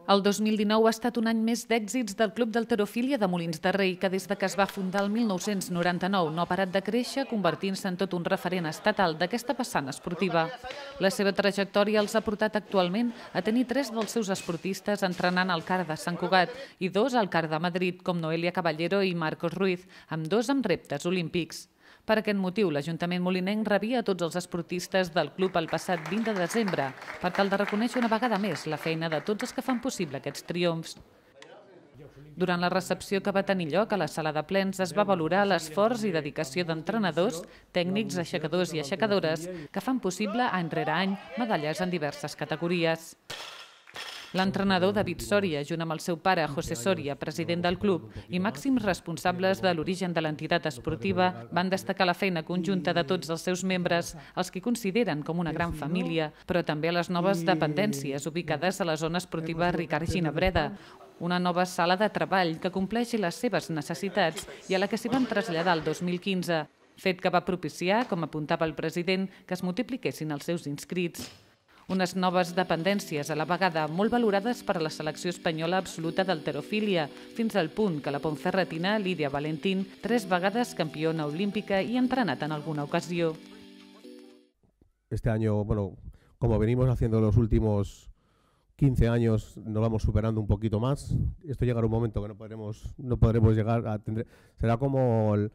El 2019 ha estat un any més d'èxits del Club d'Halterofília de Molins de Rei, que des que es va fundar el 1999 no ha parat de créixer, convertint-se en tot un referent estatal d'aquesta vessant esportiva. La seva trajectòria els ha portat actualment a tenir 3 dels seus esportistes entrenant al CAR de Sant Cugat i 2 al CAR de Madrid, com Noelia Caballero i Marcos Ruiz, amb 2 amb reptes olímpics. Per aquest motiu, l'Ajuntament molinenc rebia a tots els esportistes del club el passat 20 de desembre per tal de reconèixer una vegada més la feina de tots els que fan possible aquests triomfs. Durant la recepció que va tenir lloc a la sala de plens es va valorar l'esforç i dedicació d'entrenadors, tècnics, aixecadors i aixecadores que fan possible any rere any medalles en diverses categories. L'entrenador David Sòria, junt amb el seu pare José Sòria, president del club, i màxims responsables de l'origen de l'entitat esportiva, van destacar la feina conjunta de tots els seus membres, els que consideren com una gran família, però també a les noves dependències ubicades a la zona esportiva Ricard Ginabreda, una nova sala de treball que compleixi les seves necessitats i a la que s'hi van traslladar el 2015, fet que va propiciar, com apuntava el president, que es multipliquessin els seus inscrits. Unes noves dependències a la vegada molt valorades per a la selecció espanyola absoluta d'halterofília, fins al punt que la ponferratina Lídia Valentín, 3 vegades campiona olímpica y entrenat en alguna ocasión. Este año, bueno, como venimos haciendo los últimos 15 años, nos vamos superando un poquito más. Esto llegará un momento que no podremos llegar a tener. Será como el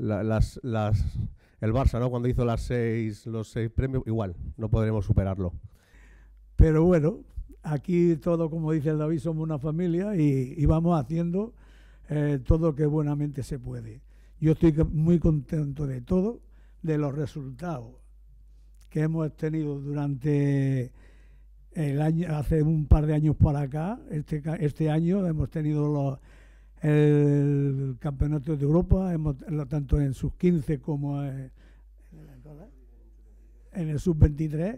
Barça, ¿no? Cuando hizo los 6 premios, igual, no podremos superarlo. Pero bueno, aquí todo, como dice el David, somos una familia y vamos haciendo todo lo que buenamente se puede. Yo estoy muy contento de todo, de los resultados que hemos tenido durante el año, hace un par de años para acá. Este año hemos tenido el Campeonato de Europa, tanto en sub-15 como en el sub-23.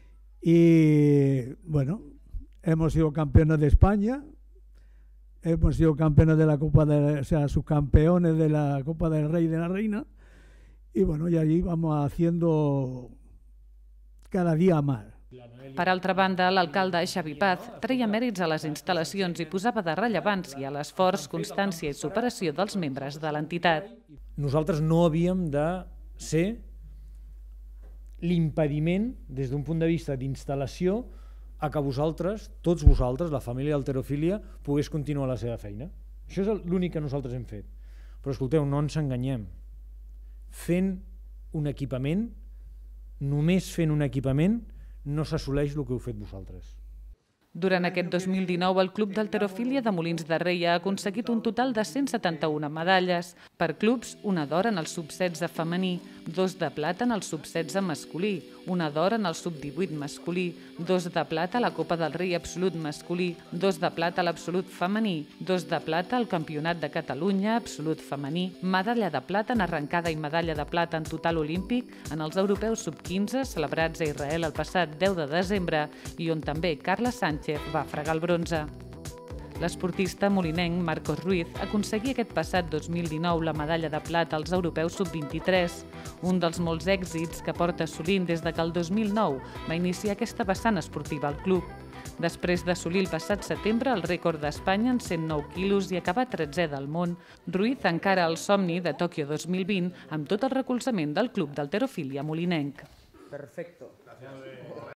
Y bueno, hemos sido campeones de España, hemos sido campeones de la Copa subcampeones de la Copa del Rey y de la Reina, y bueno, y allí vamos haciendo cada dia más. Per altra banda, l'alcalde Xavi Paz treia mèrits a les instal·lacions i posava de rellevància l'esforç, constància i superació dels membres de l'entitat. Nosaltres no havíem de ser l'impediment, des d'un punt de vista d'instal·lació, a que vosaltres, tots vosaltres, la família d'halterofília, pogués continuar la seva feina. Això és l'únic que nosaltres hem fet. Però escolteu, no ens enganyem. Fent un equipament, només fent un equipament, no s'assoleix el que heu fet vosaltres. Durant aquest 2019, el Club d'Halterofília de Molins de Rei ha aconseguit un total de 171 medalles. Per clubs, una d'or en el sub-16 femení, 2 de plata en el sub-16 masculí, una d'or en el sub-18 masculí, 2 de plata a la Copa del Rei absolut masculí, 2 de plata a l'absolut femení, 2 de plata al Campionat de Catalunya absolut femení, medalla de plata en arrencada i medalla de plata en total olímpic en els europeus sub-15 celebrats a Israel el passat 10 de desembre i on també Carla Sánchez va fregar el bronze. L'esportista molinenc Marcos Ruiz aconseguí aquest passat 2019 la medalla de plata als europeus sub-23, un dels molts èxits que porta assolint des que el 2009 va iniciar aquesta vessant esportiva al club. Després d'assolir el passat setembre el rècord d'Espanya en 109 quilos i acabar 13è del món, Ruiz encara el somni de Tòquio 2020 amb tot el recolzament del Club d'Halterofília molinenc. Perfecto.